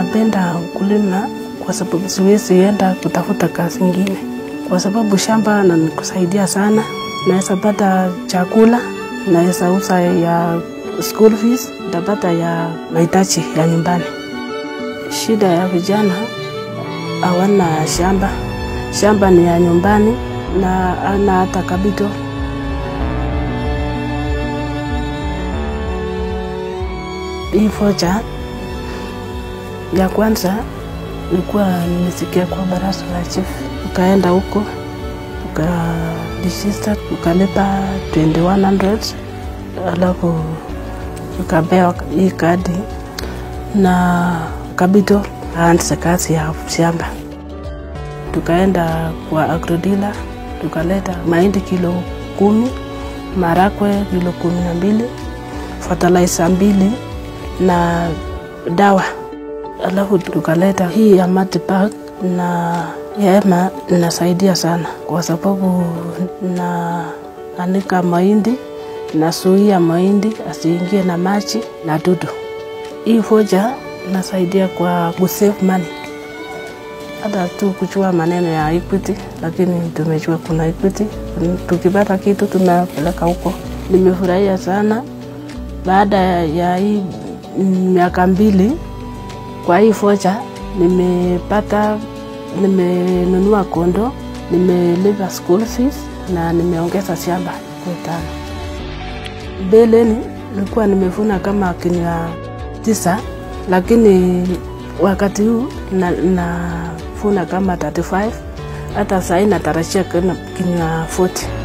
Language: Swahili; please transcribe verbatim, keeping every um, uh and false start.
napenda ukulima kwa sababu siwezi enda kutafuta kazi nyingine. Kwa sababu shamba linakusaidia sana. Naweza pata chakula, naweza uza ya school fees, napata ya mahitaji ya nyumbani. Shida ya vijana hawana shamba. Shamba ni ya nyumbani na ana hata capital. Hii voucher ya kwanza nilikuwa nimesikia kwa baraza la chief. Ukaenda huko, ukaregister, ukalipa twenty-one hundred, alafu ukapewa hii kadi na capital aanze kazi ya shamba. Tukaenda kwa agrodealer, tukaleta mahindi kilo kumi, marakwe kilo kumi na mbili, fertilizer mbili na dawa. Alafu tukaleta hii ya matipak na hema inasaidia sana kwa sababu na anika mahindi na suia mahindi asiingie na maji na dudu. Hii voucher inasaidia kwa kusave money. Hata tu kuchua maneno ya Equity, lakini tumejua kuna Equity. Tukipata kitu tunapeleka huko. Nimefurahia sana baada ya hii miaka mbili. Kwa hii voucher nimepata, nimenunua kondo, nimelipa school fees na nimeongeza shamba kwa tano. Mbeleni nilikuwa nimevuna kama kinywa tisa, lakini wakati huu na, na funa kama thirty-five, hata sasa natarajia kinywa forty.